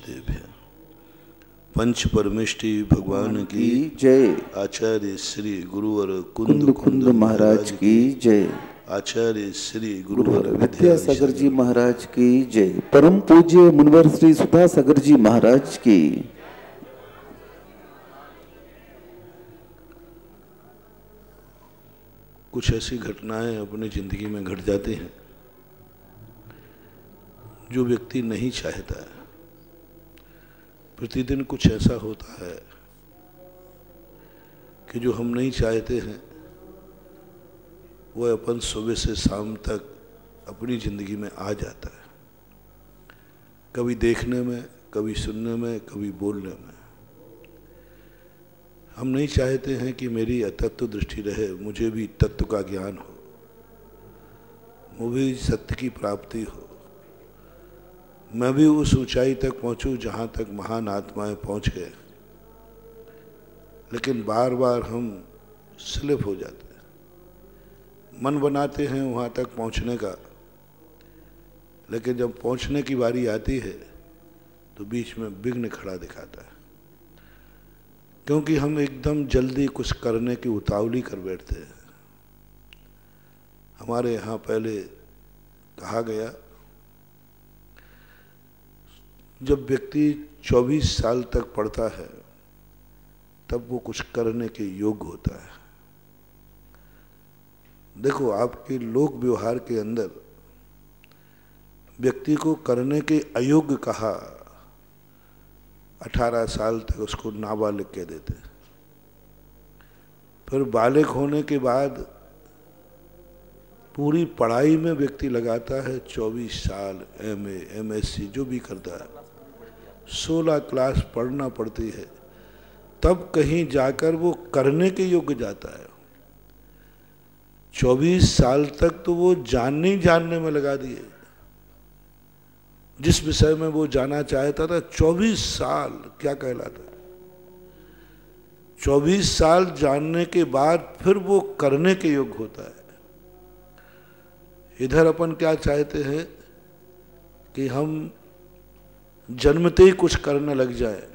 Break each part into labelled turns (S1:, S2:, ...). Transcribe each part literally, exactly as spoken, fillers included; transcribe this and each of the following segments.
S1: देभ्य। पंच परमेष्टि भगवान की
S2: जय।
S1: आचार्य श्री गुरुवर
S2: कुंद
S1: कुंद
S2: कुंद महाराज की जय।
S1: आचार्य श्री गुरुवर
S2: विद्यासागर जी महाराज की जय। परम पूज्य मुनिवर श्री सुधा सागर जी महाराज की।
S1: कुछ ऐसी घटनाएं अपनी जिंदगी में घट जाती हैं जो व्यक्ति नहीं चाहता है। प्रतिदिन कुछ ऐसा होता है कि जो हम नहीं चाहते हैं वह अपन सुबह से शाम तक अपनी जिंदगी में आ जाता है, कभी देखने में, कभी सुनने में, कभी बोलने में। हम नहीं चाहते हैं कि मेरी अतत्व दृष्टि रहे, मुझे भी तत्व का ज्ञान हो, मुझे भी सत्य की प्राप्ति हो, मैं भी उस ऊंचाई तक पहुंचूं जहां तक महान आत्माएं पहुंच गए। लेकिन बार बार हम स्लिप हो जाते हैं, मन बनाते हैं वहां तक पहुंचने का, लेकिन जब पहुंचने की बारी आती है तो बीच में विघ्न खड़ा दिखाता है, क्योंकि हम एकदम जल्दी कुछ करने की उतावली कर बैठते हैं। हमारे यहाँ पहले कहा गया, जब व्यक्ति चौबीस साल तक पढ़ता है तब वो कुछ करने के योग्य होता है। देखो, आपके लोक व्यवहार के अंदर व्यक्ति को करने के अयोग्य कहा, अठारह साल तक उसको नाबालिग कह देते। फिर बालिग होने के बाद पूरी पढ़ाई में व्यक्ति लगाता है चौबीस साल, M A, M S C जो भी करता है, सोलह क्लास पढ़ना पड़ती है, तब कहीं जाकर वो करने के योग्य जाता है। चौबीस साल तक तो वो जानने जानने में लगा दिए, जिस विषय में वो जाना चाहता था। चौबीस साल क्या कहलाता है? चौबीस साल जानने के बाद फिर वो करने के योग्य होता है। इधर अपन क्या चाहते हैं कि हम जन्मते ही कुछ करने लग जाए,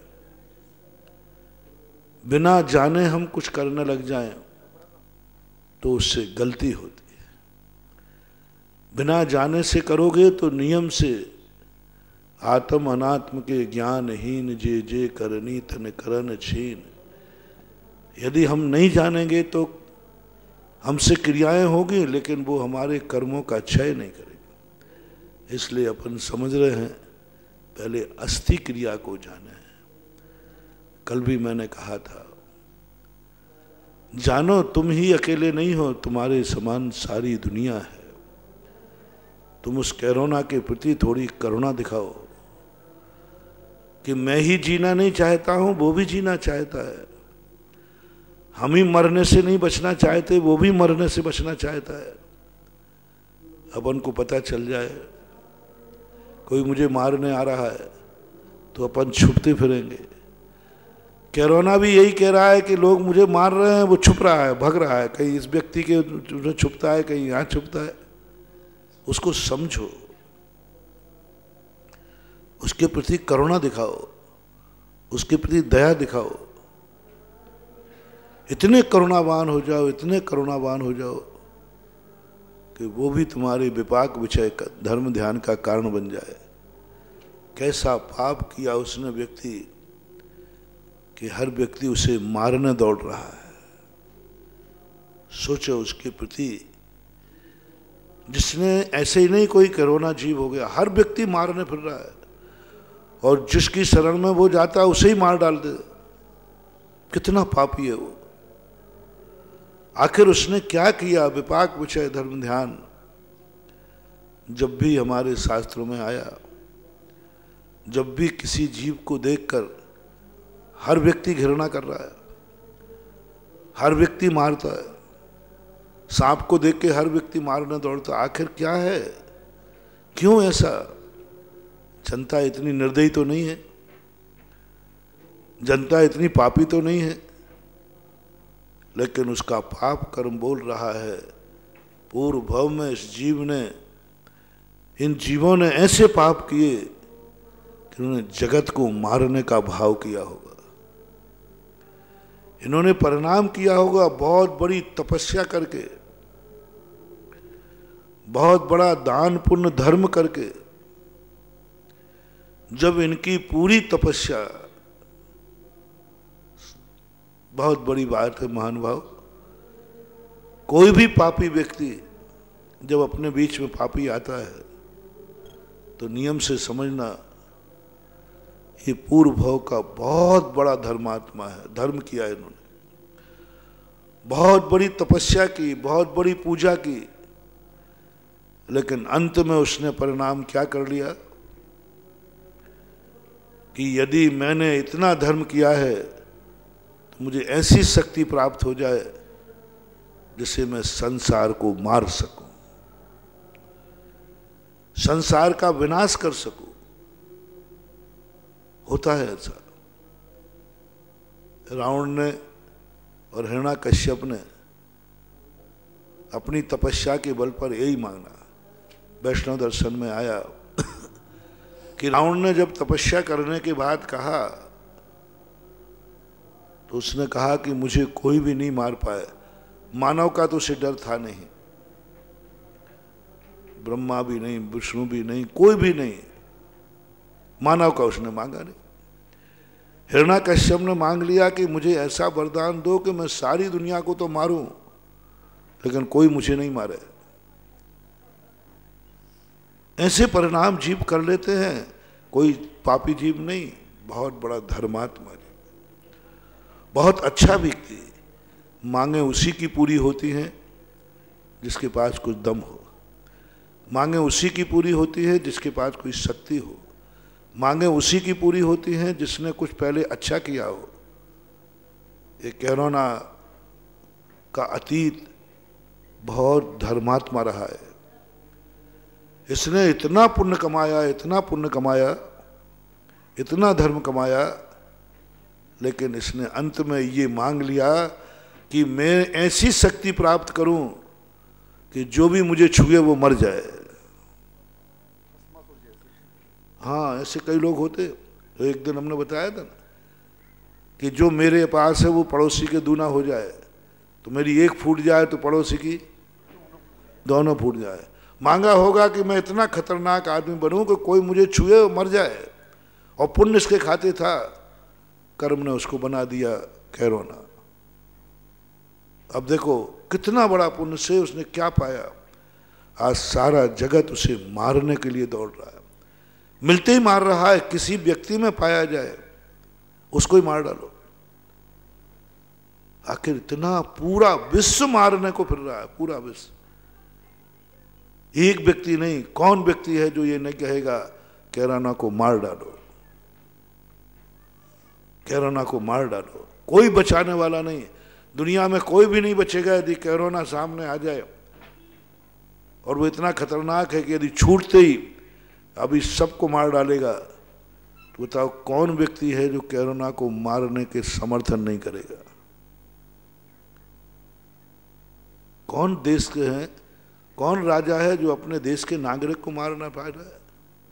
S1: बिना जाने हम कुछ करने लग जाएं तो उससे गलती होती है। बिना जाने से करोगे तो नियम से आत्म अनात्म के ज्ञानहीन जे जे करनी तन करन छीन। यदि हम नहीं जानेंगे तो हमसे क्रियाएं होगी, लेकिन वो हमारे कर्मों का क्षय नहीं करेगी। इसलिए अपन समझ रहे हैं पहले अस्थि क्रिया को जाने। कल भी मैंने कहा था, जानो तुम ही अकेले नहीं हो, तुम्हारे समान सारी दुनिया है। तुम उस कोरोना के प्रति थोड़ी करुणा दिखाओ कि मैं ही जीना नहीं चाहता हूं, वो भी जीना चाहता है। हम ही मरने से नहीं बचना चाहते, वो भी मरने से बचना चाहता है। अपन को पता चल जाए कोई मुझे मारने आ रहा है तो अपन छुपते फिरेंगे। कोरोना भी यही कह रहा है कि लोग मुझे मार रहे हैं, वो छुप रहा है, भग रहा है, कहीं इस व्यक्ति के छुपता है, कहीं यहाँ छुपता है। उसको समझो, उसके प्रति करुणा दिखाओ, उसके प्रति दया दिखाओ। इतने करुणावान हो जाओ, इतने करुणावान हो जाओ कि वो भी तुम्हारे विपाक विषय का धर्म ध्यान का कारण बन जाए। कैसा पाप किया उसने व्यक्ति कि हर व्यक्ति उसे मारने दौड़ रहा है। सोचो उसके प्रति, जिसने ऐसे ही नहीं कोई कोरोना जीव हो गया, हर व्यक्ति मारने फिर रहा है, और जिसकी शरण में वो जाता है उसे ही मार डाल दे। कितना पापी है वो। आखिर उसने क्या किया? विपाक विषय धर्म ध्यान जब भी हमारे शास्त्रों में आया, जब भी किसी जीव को देखकर हर व्यक्ति घृणा कर रहा है, हर व्यक्ति मारता है। सांप को देख के हर व्यक्ति मारने दौड़ता। आखिर क्या है? क्यों ऐसा? जनता इतनी निर्दयी तो नहीं है, जनता इतनी पापी तो नहीं है, लेकिन उसका पाप कर्म बोल रहा है पूर्व भव में इस जीव ने, इन जीवों ने ऐसे पाप किए कि इन्होंने जगत को मारने का भाव किया होगा, इन्होंने परिणाम किया होगा बहुत बड़ी तपस्या करके, बहुत बड़ा दान पुण्य धर्म करके। जब इनकी पूरी तपस्या, बहुत बड़ी बात है महानुभाव, कोई भी पापी व्यक्ति जब अपने बीच में पापी आता है तो नियम से समझना ये पूर्व भव का बहुत बड़ा धर्मात्मा है, धर्म किया है इन्होंने, बहुत बड़ी तपस्या की, बहुत बड़ी पूजा की, लेकिन अंत में उसने परिणाम क्या कर लिया कि यदि मैंने इतना धर्म किया है तो मुझे ऐसी शक्ति प्राप्त हो जाए जिससे मैं संसार को मार सकूं, संसार का विनाश कर सकूं। होता है ऐसा। रावण ने और हिरण्याकश्यप ने अपनी तपस्या के बल पर यही मांगा। वैष्णव दर्शन में आया कि रावण ने जब तपस्या करने के बाद कहा तो उसने कहा कि मुझे कोई भी नहीं मार पाए। मानव का तो उसे डर था नहीं, ब्रह्मा भी नहीं, विष्णु भी नहीं, कोई भी नहीं, मानव का उसने मांगा नहीं। हिरण्याकश्यप ने मांग लिया कि मुझे ऐसा वरदान दो कि मैं सारी दुनिया को तो मारूं लेकिन कोई मुझे नहीं मारे। ऐसे परिणाम जीव कर लेते हैं, कोई पापी जीव नहीं, बहुत बड़ा धर्मात्मा जीव, बहुत अच्छा व्यक्ति। मांगे उसी की पूरी होती हैं जिसके पास कुछ दम हो, मांगे उसी की पूरी होती है जिसके पास कोई शक्ति हो, मांगे उसी की पूरी होती हैं जिसने कुछ पहले अच्छा किया हो। ये कोरोना का अतीत बहुत धर्मात्मा रहा है, इसने इतना पुण्य कमाया, इतना पुण्य कमाया, इतना धर्म कमाया, लेकिन इसने अंत में ये मांग लिया कि मैं ऐसी शक्ति प्राप्त करूं कि जो भी मुझे छुए वो मर जाए। हाँ, ऐसे कई लोग होते। तो एक दिन हमने बताया था ना कि जो मेरे पास है वो पड़ोसी के दूना हो जाए, तो मेरी एक फूट जाए तो पड़ोसी की दोनों फूट जाए। मांगा होगा कि मैं इतना खतरनाक आदमी बनूं कि कोई मुझे छुए मर जाए, और पुण्य इसके खाते था, कर्म ने उसको बना दिया कोरोना। अब देखो कितना बड़ा पुण्य से उसने क्या पाया। आज सारा जगत उसे मारने के लिए दौड़ रहा है, मिलते ही मार रहा है। किसी व्यक्ति में पाया जाए उसको ही मार डालो। आखिर इतना पूरा विश्व मारने को फिर रहा है, पूरा विश्व। एक व्यक्ति नहीं, कौन व्यक्ति है जो ये नहीं कहेगा कोरोना को मार डालो, कोरोना को मार डालो। कोई बचाने वाला नहीं, दुनिया में कोई भी नहीं बचेगा यदि कोरोना सामने आ जाए। और वो इतना खतरनाक है कि यदि छूटते ही अभी सबको मार डालेगा, तो बताओ कौन व्यक्ति है जो कोरोना को मारने के समर्थन नहीं करेगा? कौन देश के हैं, कौन राजा है जो अपने देश के नागरिक को मार ना पा रहा है?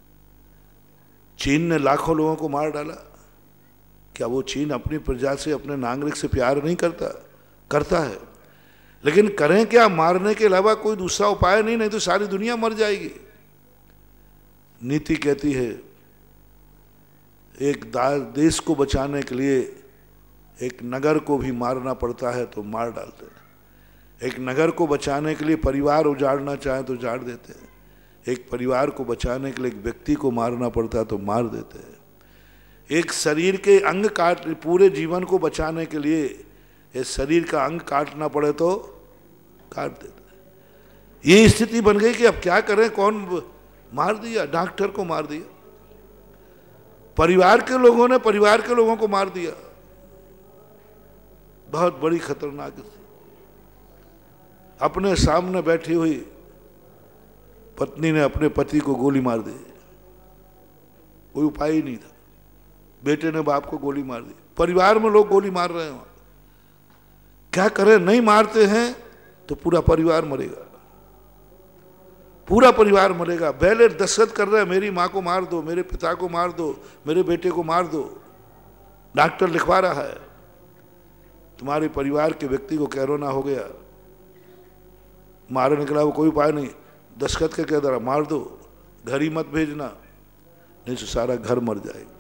S1: चीन ने लाखों लोगों को मार डाला। क्या वो चीन अपनी प्रजा से, अपने नागरिक से प्यार नहीं करता? करता है, लेकिन करें क्या? मारने के अलावा कोई दूसरा उपाय नहीं, नहीं तो सारी दुनिया मर जाएगी। नीति कहती है एक देश को बचाने के लिए एक नगर को भी मारना पड़ता है तो मार डालते हैं। एक नगर को बचाने के लिए परिवार उजाड़ना चाहे तो उजाड़ देते हैं। एक परिवार को बचाने के लिए एक व्यक्ति को मारना पड़ता है तो मार देते हैं। एक शरीर के अंग काट, पूरे जीवन को बचाने के लिए इस शरीर का अंग काटना पड़े तो काट देते हैं। ये स्थिति बन गई कि अब क्या करें? कौन मार दिया? डॉक्टर को मार दिया, परिवार के लोगों ने परिवार के लोगों को मार दिया। बहुत बड़ी खतरनाक स्थिति। अपने सामने बैठी हुई पत्नी ने अपने पति को गोली मार दी, कोई उपाय ही नहीं था। बेटे ने बाप को गोली मार दी, परिवार में लोग गोली मार रहे हैं। क्या करें? नहीं मारते हैं तो पूरा परिवार मरेगा, पूरा परिवार मरेगा। पहले दस्तखत कर रहे हैं, मेरी माँ को मार दो, मेरे पिता को मार दो, मेरे बेटे को मार दो। डॉक्टर लिखवा रहा है, तुम्हारे परिवार के व्यक्ति को कोरोना हो गया, मारे निकला, वो कोई उपाय नहीं, दस्तखत के कह दरा मार दो, घर ही मत भेजना, नहीं तो सारा घर मर जाएगा।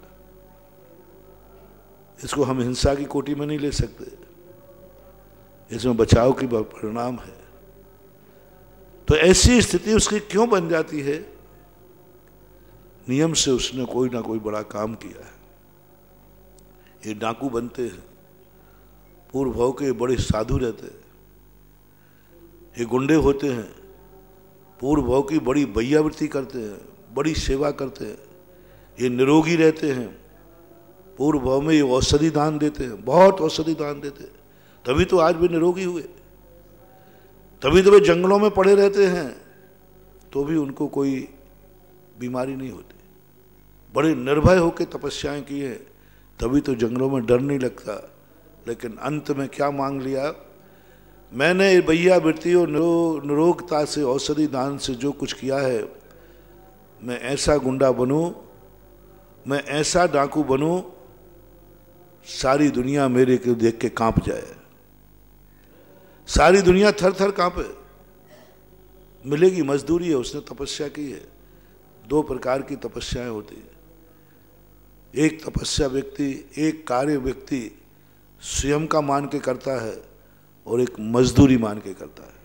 S1: इसको हम हिंसा की कोटि में नहीं ले सकते, इसमें बचाव की परिणाम है। तो ऐसी स्थिति उसकी क्यों बन जाती है? नियम से उसने कोई ना कोई बड़ा काम किया है। ये डाकू बनते हैं, पूर्व भाव के बड़े साधु रहते हैं। ये गुंडे होते हैं, पूर्व भाव की बड़ी बैयावृत्ति करते हैं, बड़ी सेवा करते हैं। ये निरोगी रहते हैं, पूर्व भाव में ये औषधि दान देते हैं, बहुत औषधि दान देते हैं, तभी तो आज भी निरोगी हुए। तभी तो वे जंगलों में पड़े रहते हैं, तो भी उनको कोई बीमारी नहीं होती। बड़े निर्भय होकर तपस्याएं की हैं, तभी तो जंगलों में डर नहीं लगता। लेकिन अंत में क्या मांग लिया? मैंने भैया वृत्ति और निरो, निरोगता से, औषधि दान से जो कुछ किया है, मैं ऐसा गुंडा बनूं, मैं ऐसा डाकू बनूं, सारी दुनिया मेरे को देख के कांप जाए, सारी दुनिया थर थर कांपे। मिलेगी मजदूरी है, उसने तपस्या की है। दो प्रकार की तपस्याएं होती है। एक तपस्या व्यक्ति, एक कार्य व्यक्ति स्वयं का मान के करता है, और एक मजदूरी मान के करता है।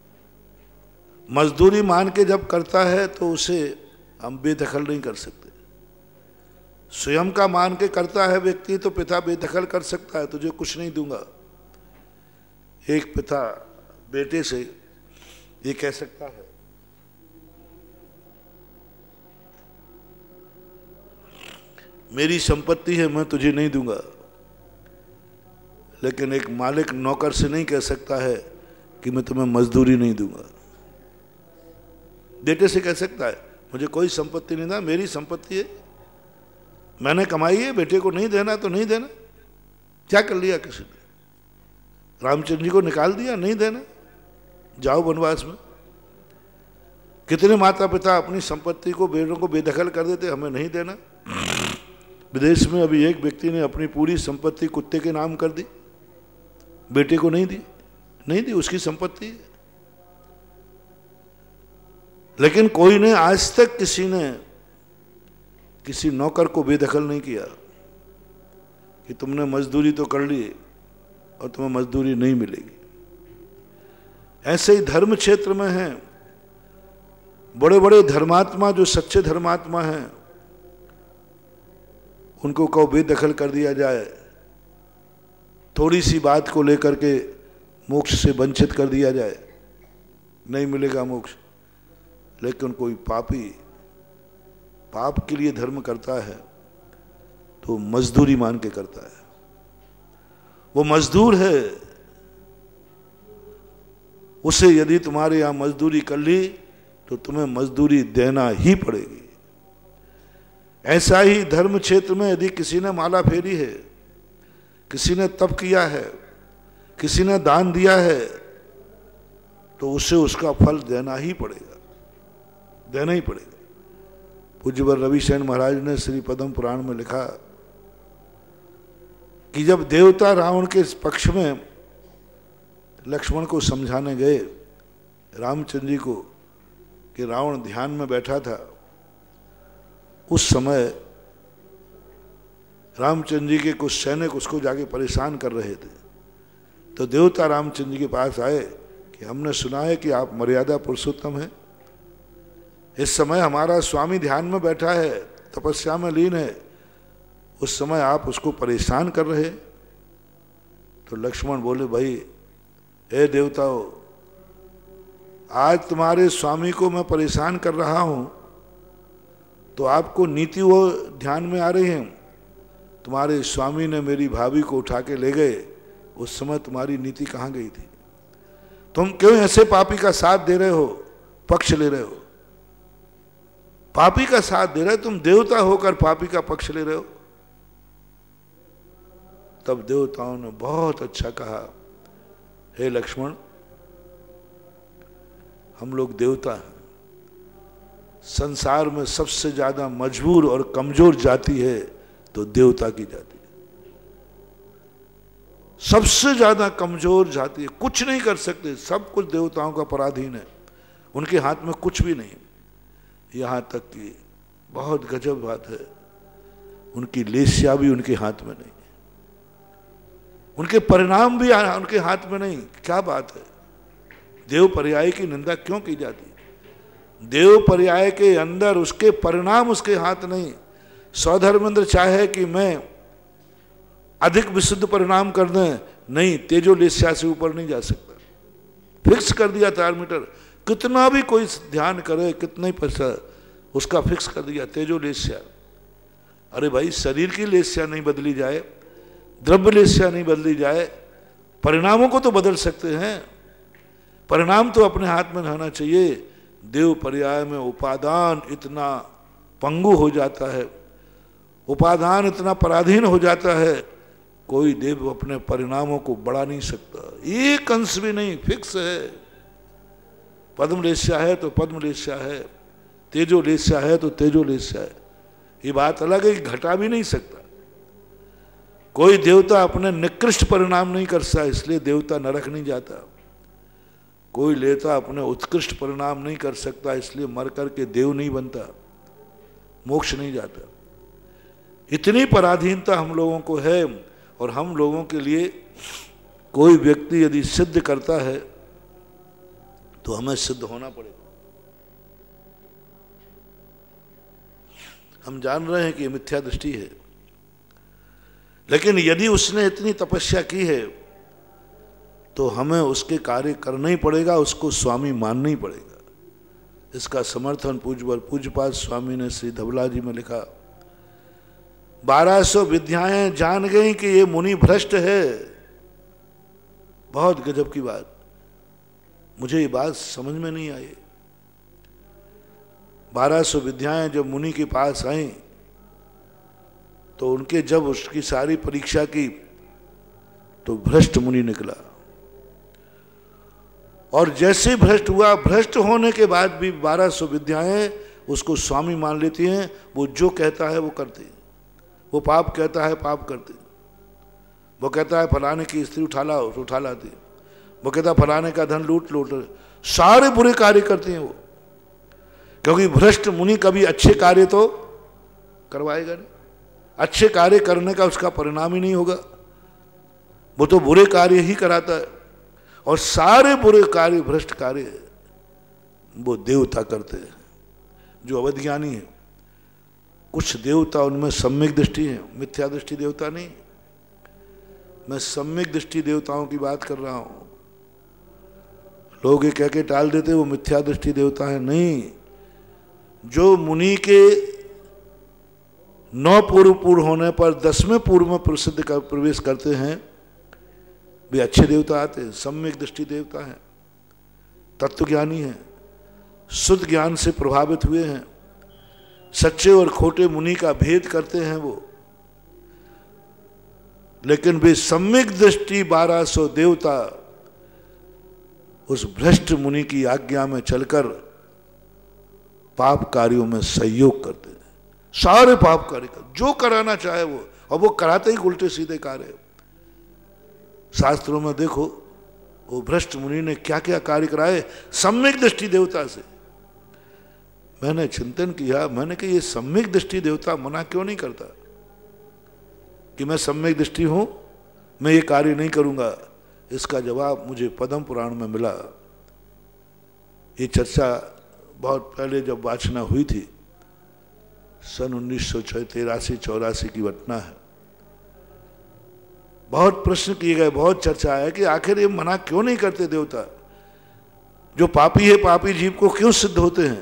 S1: मजदूरी मान के जब करता है तो उसे हम बेदखल नहीं कर सकते। स्वयं का मान के करता है व्यक्ति तो पिता बेदखल कर सकता है, तुझे कुछ नहीं दूंगा। एक पिता बेटे से ये कह सकता है, मेरी संपत्ति है, मैं तुझे नहीं दूंगा। लेकिन एक मालिक नौकर से नहीं कह सकता है कि मैं तुम्हें मजदूरी नहीं दूंगा। बेटे से कह सकता है, मुझे कोई संपत्ति नहीं देना, मेरी संपत्ति है, मैंने कमाई है, बेटे को नहीं देना तो नहीं देना। क्या कर लिया किसी ने? रामचंद्र जी को निकाल दिया, नहीं देना, जाओ वनवास में। कितने माता पिता अपनी संपत्ति को, बेटों को बेदखल कर देते, हमें नहीं देना। विदेश में अभी एक व्यक्ति ने अपनी पूरी संपत्ति कुत्ते के नाम कर दी, बेटे को नहीं दी, नहीं दी, उसकी संपत्ति है। लेकिन कोई ने आज तक, किसी ने किसी नौकर को बेदखल नहीं किया कि तुमने मजदूरी तो कर ली और तुम्हें मजदूरी नहीं मिलेगी। ऐसे ही धर्म क्षेत्र में हैं बड़े बड़े धर्मात्मा, जो सच्चे धर्मात्मा हैं, उनको कहो बेदखल कर दिया जाए, थोड़ी सी बात को लेकर के मोक्ष से वंचित कर दिया जाए, नहीं मिलेगा मोक्ष। लेकिन कोई पापी पाप के लिए धर्म करता है तो मजदूरी मान के करता है, वो मजदूर है। उसे यदि तुम्हारे यहां मजदूरी कर ली तो तुम्हें मजदूरी देना ही पड़ेगी। ऐसा ही धर्म क्षेत्र में यदि किसी ने माला फेरी है, किसी ने तप किया है, किसी ने दान दिया है, तो उसे उसका फल देना ही पड़ेगा, देना ही पड़ेगा। पूज्यवर रविशरण महाराज ने श्री पद्म पुराण में लिखा कि जब देवता रावण के पक्ष में लक्ष्मण को समझाने गए, रामचंद्र जी को, कि रावण ध्यान में बैठा था, उस समय रामचंद्र जी के कुछ सैनिक उसको जाके परेशान कर रहे थे। तो देवता रामचंद्र जी के पास आए कि हमने सुना है कि आप मर्यादा पुरुषोत्तम हैं, इस समय हमारा स्वामी ध्यान में बैठा है, तपस्या में लीन है, उस समय आप उसको परेशान कर रहे। तो लक्ष्मण बोले, भाई हे देवताओं, आज तुम्हारे स्वामी को मैं परेशान कर रहा हूं तो आपको नीति वो ध्यान में आ रही है। तुम्हारे स्वामी ने मेरी भाभी को उठा के ले गए, उस समय तुम्हारी नीति कहाँ गई थी? तुम क्यों ऐसे पापी का साथ दे रहे हो, पक्ष ले रहे हो? पापी का साथ दे रहे हो, तुम देवता होकर पापी का पक्ष ले रहे हो। तब देवताओं ने बहुत अच्छा कहा, हे लक्ष्मण, हम लोग देवता हैं, संसार में सबसे ज्यादा मजबूर और कमजोर जाति है तो देवता की जाति है। सबसे ज्यादा कमजोर जाति है, कुछ नहीं कर सकते, सब कुछ देवताओं का पराधीन है, उनके हाथ में कुछ भी नहीं। यहां तक कि बहुत गजब बात है, उनकी लेस्या भी उनके हाथ में नहीं, उनके परिणाम भी उनके हाथ में नहीं। क्या बात है, देव पर्याय की निंदा क्यों की जाती है? देव पर्याय के अंदर उसके परिणाम उसके हाथ नहीं। स्वधर्मेंद्र चाहे कि मैं अधिक विशुद्ध परिणाम कर दें, नहीं, तेजो लेस्या से ऊपर नहीं जा सकता। फिक्स कर दिया तार मीटर, कितना भी कोई ध्यान करे, कितना ही पैसा, उसका फिक्स कर दिया तेजो लेस्या। अरे भाई, शरीर की लेस्या नहीं बदली जाए, द्रव्य लेस्या नहीं बदली जाए, परिणामों को तो बदल सकते हैं। परिणाम तो अपने हाथ में रहना चाहिए। देव पर्याय में उपादान इतना पंगु हो जाता है, उपादान इतना पराधीन हो जाता है, कोई देव अपने परिणामों को बढ़ा नहीं सकता। एक अंश भी नहीं, फिक्स है। पद्म लेस्या है तो पद्म लेस्या है, तेजो लेस्या है तो तेजो लेस्या है। ये बात अलग है कि घटा भी नहीं सकता। कोई देवता अपने निकृष्ट परिणाम नहीं कर सकता, इसलिए देवता नरक नहीं जाता। कोई लेता अपने उत्कृष्ट परिणाम नहीं कर सकता, इसलिए मर करके देव नहीं बनता, मोक्ष नहीं जाता। इतनी पराधीनता हम लोगों को है, और हम लोगों के लिए कोई व्यक्ति यदि सिद्ध करता है तो हमें सिद्ध होना पड़ेगा। हम जान रहे हैं कि ये मिथ्या दृष्टि है, लेकिन यदि उसने इतनी तपस्या की है तो हमें उसके कार्य करना ही पड़ेगा, उसको स्वामी मानना ही पड़ेगा। इसका समर्थन पूज्यवर पूज्यपाद स्वामी ने श्री धवला जी में लिखा, बारह सौ विद्याएं जान गई कि ये मुनि भ्रष्ट है। बहुत गजब की बात, मुझे ये बात समझ में नहीं आई। बारह सौ विद्याएं जब मुनि के पास आई तो उनके जब उसकी सारी परीक्षा की तो भ्रष्ट मुनि निकला, और जैसे भ्रष्ट हुआ, भ्रष्ट होने के बाद भी बारह सौ विद्याएं उसको स्वामी मान लेती हैं। वो जो कहता है वो करते हैं, वो पाप कहता है पाप करते हैं। वो कहता है फलाने की स्त्री उठा लाओ तो उठा लाती, वो कहता है फलाने का धन लूट लूट, सारे बुरे कार्य करते हैं वो। क्योंकि भ्रष्ट मुनि कभी अच्छे कार्य तो करवाएगा नहीं, अच्छे कार्य करने का उसका परिणाम ही नहीं होगा, वो तो बुरे कार्य ही कराता है। और सारे बुरे कार्य, भ्रष्ट कार्य वो देवता करते हैं जो अवज्ञानी है। कुछ देवता उनमें सम्यक दृष्टि है, मिथ्या दृष्टि देवता नहीं। मैं सम्यक दृष्टि देवताओं की बात कर रहा हूं। लोग ये कह के टाल देते वो मिथ्या दृष्टि देवता है, नहीं। जो मुनि के नौ पूर्व पूर्व होने पर दसवें पूर्व में प्रसिद्ध कर प्रवेश करते हैं, वे अच्छे देवता आते हैं, सम्यक दृष्टि देवता हैं, तत्वज्ञानी हैं, शुद्ध ज्ञान से प्रभावित हुए हैं, सच्चे और खोटे मुनि का भेद करते हैं वो। लेकिन वे सम्यक दृष्टि बारह सौ देवता उस भ्रष्ट मुनि की आज्ञा में चलकर पाप कार्यों में सहयोग करते हैं। सारे पाप कार्य कर, जो कराना चाहे वो, और वो कराते ही उल्टे सीधे कार्य। शास्त्रों में देखो वो भ्रष्ट मुनि ने क्या क्या कार्य कराए सम्यक दृष्टि देवता से। मैंने चिंतन किया, मैंने कहा ये सम्यक दृष्टि देवता मना क्यों नहीं करता कि मैं सम्यक दृष्टि हूं, मैं ये कार्य नहीं करूंगा। इसका जवाब मुझे पद्म पुराण में मिला। ये चर्चा बहुत पहले जब वाचना हुई थी, सन उन्नीस सौ तिरासी चौरासी की घटना है। बहुत प्रश्न किए गए, बहुत चर्चा है कि आखिर ये मना क्यों नहीं करते देवता, जो पापी है पापी जीव को क्यों सिद्ध होते हैं,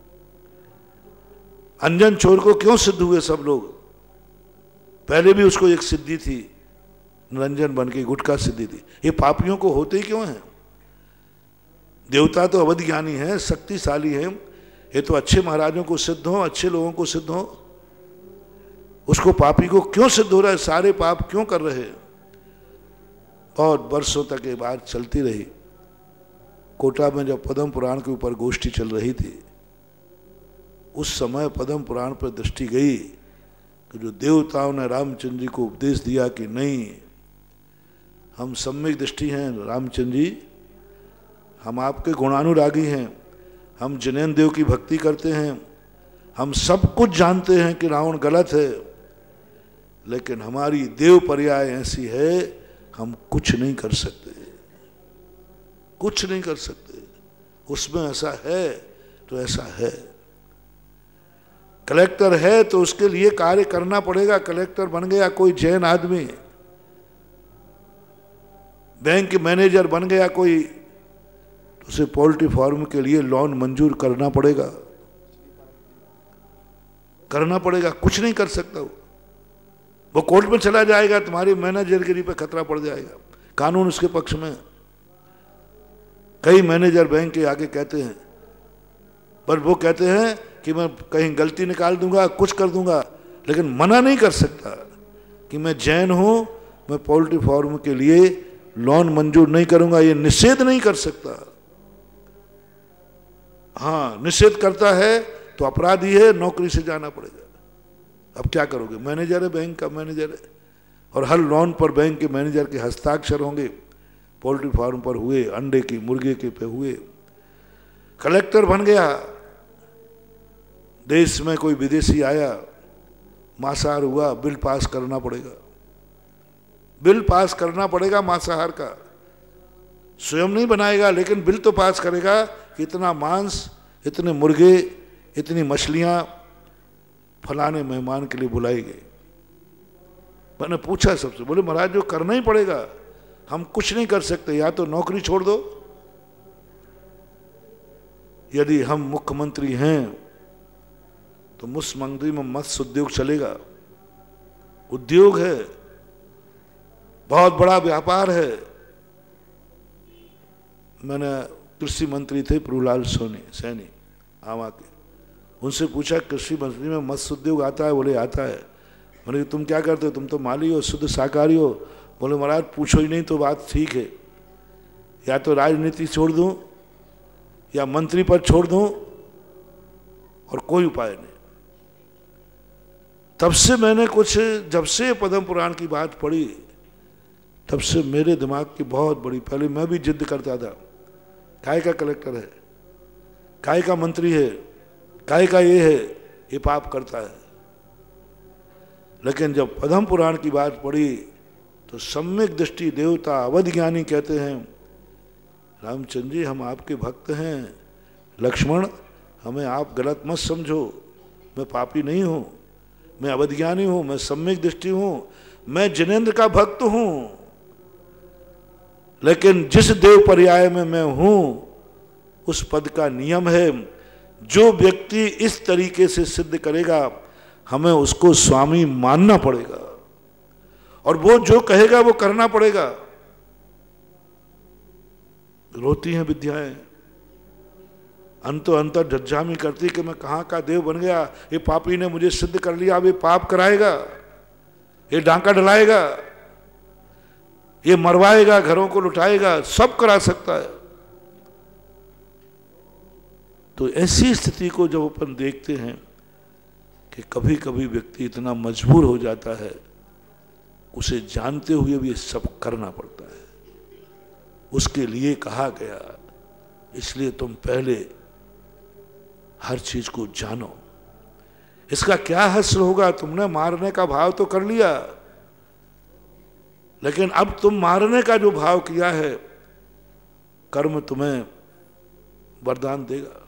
S1: अंजन चोर को क्यों सिद्ध हुए सब लोग। पहले भी उसको एक सिद्धि थी, निरंजन बन के गुटका सिद्धि थी। ये पापियों को होते ही क्यों हैं? देवता तो अवध ज्ञानी है, शक्तिशाली है, ये तो अच्छे महाराजों को सिद्ध हो, अच्छे लोगों को सिद्ध हो, उसको पापी को क्यों सिद्ध हो रहा है, सारे पाप क्यों कर रहे हैं। बहुत वर्षों तक ये बात चलती रही। कोटा में जब पद्म पुराण के ऊपर गोष्ठी चल रही थी उस समय पद्म पुराण पर दृष्टि गई कि जो देवताओं ने रामचंद्र जी को उपदेश दिया कि नहीं, हम सम्यक दृष्टि हैं रामचंद्र जी, हम आपके गुणानुरागी हैं, हम जिनेन्द्र देव की भक्ति करते हैं, हम सब कुछ जानते हैं कि रावण गलत है, लेकिन हमारी देव पर्याय ऐसी है हम कुछ नहीं कर सकते, कुछ नहीं कर सकते। उसमें ऐसा है तो ऐसा है। कलेक्टर है तो उसके लिए कार्य करना पड़ेगा। कलेक्टर बन गया कोई जैन आदमी, बैंक के मैनेजर बन गया कोई, तो उसे पोल्ट्री फार्म के लिए लोन मंजूर करना पड़ेगा, करना पड़ेगा। कुछ नहीं कर सकता वो वो कोर्ट में चला जाएगा, तुम्हारी मैनेजरगिरी पे खतरा पड़ जाएगा, कानून उसके पक्ष में। कई मैनेजर बैंक के आगे कहते हैं, पर वो कहते हैं कि मैं कहीं गलती निकाल दूंगा, कुछ कर दूंगा, लेकिन मना नहीं कर सकता कि मैं जैन हूं, मैं पोल्ट्री फार्म के लिए लोन मंजूर नहीं करूंगा, ये निषेध नहीं कर सकता। हाँ, निषेध करता है तो अपराधी है, नौकरी से जाना पड़ेगा। अब क्या करोगे? मैनेजर है, बैंक का मैनेजर है, और हर लोन पर बैंक के मैनेजर के हस्ताक्षर होंगे। पोल्ट्री फार्म पर हुए, अंडे की, मुर्गे के पे हुए। कलेक्टर बन गया, देश में कोई विदेशी आया, मांसाहार हुआ, बिल पास करना पड़ेगा, बिल पास करना पड़ेगा मांसाहार का। स्वयं नहीं बनाएगा, लेकिन बिल तो पास करेगा कि इतना मांस, इतने मुर्गे, इतनी मछलियां फलाने मेहमान के लिए बुलाई गई। मैंने पूछा सबसे, बोले महाराज जो करना ही पड़ेगा, हम कुछ नहीं कर सकते, या तो नौकरी छोड़ दो। यदि हम मुख्यमंत्री हैं तो मुख्यमंत्री में मत्स्य उद्योग चलेगा, उद्योग है, बहुत बड़ा व्यापार है। मैंने कृषि मंत्री थे प्रभुलाल सोनी सैनी आमा के, उनसे पूछा कृषि मंत्री में मत्स्य उद्योग आता है? बोले आता है। मैंने तुम क्या करते हो? तुम तो माली हो, शुद्ध शाकाहारी हो। बोले महाराज पूछो ही नहीं तो बात ठीक है, या तो राजनीति छोड़ दूं या मंत्री पद छोड़ दूं, और कोई उपाय नहीं। तब से मैंने कुछ, जब से पद्म पुराण की बात पढ़ी, तब से मेरे दिमाग की बहुत बड़ी, पहले मैं भी जिद करता था, काय का कलेक्टर है, काय का मंत्री है, काय का ये है, ये पाप करता है। लेकिन जब पद्म पुराण की बात पढ़ी तो सम्यक दृष्टि देवता अवध ज्ञानी कहते हैं, रामचंद्र जी हम आपके भक्त हैं, लक्ष्मण हमें आप गलत मत समझो, मैं पापी नहीं हूं, मैं अवध ज्ञानी हूं, मैं सम्यक दृष्टि हूं, मैं जिनेन्द्र का भक्त हूं, लेकिन जिस देव पर्याय में मैं हूं उस पद का नियम है, जो व्यक्ति इस तरीके से सिद्ध करेगा हमें उसको स्वामी मानना पड़ेगा, और वो जो कहेगा वो करना पड़ेगा। रोती हैं विद्याएं, अंतो अंतर झज्झामी करती कि मैं कहाँ का देव बन गया, ये पापी ने मुझे सिद्ध कर लिया, अब ये पाप कराएगा, ये डांका डलाएगा, ये मरवाएगा, घरों को लुटाएगा, सब करा सकता है। तो ऐसी स्थिति को जब अपन देखते हैं कि कभी कभी व्यक्ति इतना मजबूर हो जाता है, उसे जानते हुए भी सब करना पड़ता है। उसके लिए कहा गया, इसलिए तुम पहले हर चीज को जानो। इसका क्या हश्र होगा? तुमने मारने का भाव तो कर लिया, लेकिन अब तुम मारने का जो भाव किया है, कर्म तुम्हें वरदान देगा।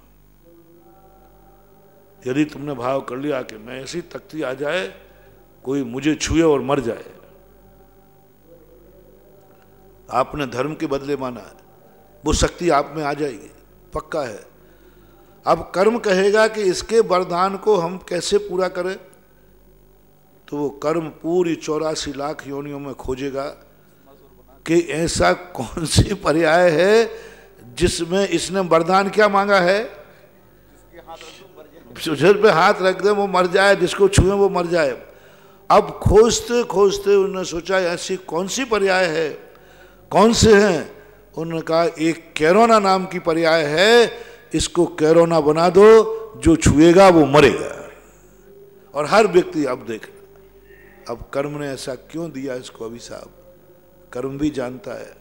S1: यदि तुमने भाव कर लिया कि मैं ऐसी तख्ती आ जाए, कोई मुझे छुए और मर जाए, आपने धर्म के बदले माना है, वो शक्ति आप में आ जाएगी, पक्का है। अब कर्म कहेगा कि इसके वरदान को हम कैसे पूरा करें, तो वो कर्म पूरी चौरासी लाख योनियों में खोजेगा कि ऐसा कौन सी पर्याय है जिसमें इसने वरदान क्या मांगा है, सिर पे हाथ रख दे वो मर जाए, जिसको छुए वो मर जाए। अब खोजते खोजते उन्होंने सोचा ऐसी कौन सी पर्याय है, कौन से हैं? उन्होंने कहा एक कैरोना नाम की पर्याय है, इसको कैरोना बना दो, जो छुएगा वो मरेगा। और हर व्यक्ति, अब देख, अब कर्म ने ऐसा क्यों दिया इसको अभिशाप, कर्म भी जानता है,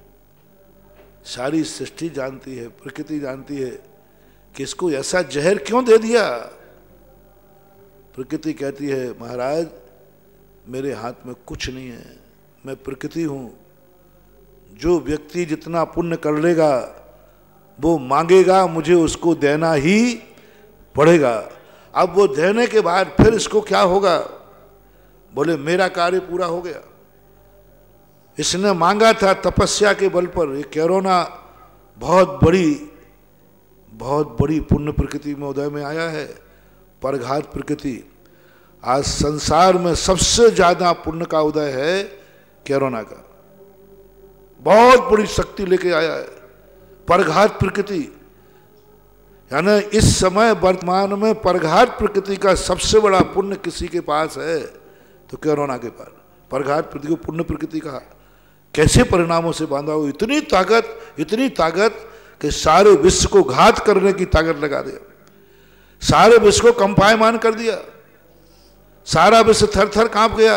S1: सारी सृष्टि जानती है, प्रकृति जानती है कि इसको ऐसा जहर क्यों दे दिया। प्रकृति कहती है महाराज मेरे हाथ में कुछ नहीं है, मैं प्रकृति हूं, जो व्यक्ति जितना पुण्य कर लेगा वो मांगेगा, मुझे उसको देना ही पड़ेगा। अब वो देने के बाद फिर इसको क्या होगा, बोले मेरा कार्य पूरा हो गया। इसने मांगा था तपस्या के बल पर, ये कोरोना बहुत बड़ी बहुत बड़ी पुण्य प्रकृति में उदय में आया है, परघात प्रकृति। आज संसार में सबसे ज्यादा पुण्य का उदय है कोरोना का, बहुत बड़ी शक्ति लेके आया है परघात प्रकृति। यानी इस समय वर्तमान में परघात प्रकृति का सबसे बड़ा पुण्य किसी के पास है तो कोरोना के पास। परघात प्रकृति को पुण्य प्रकृति कहा, कैसे परिणामों से बांधा हो, इतनी ताकत, इतनी ताकत कि सारे विश्व को घात करने की ताकत लगा दिया, सारे विश्व को कंपायमान कर दिया, सारा विश्व थर थर कांप गया।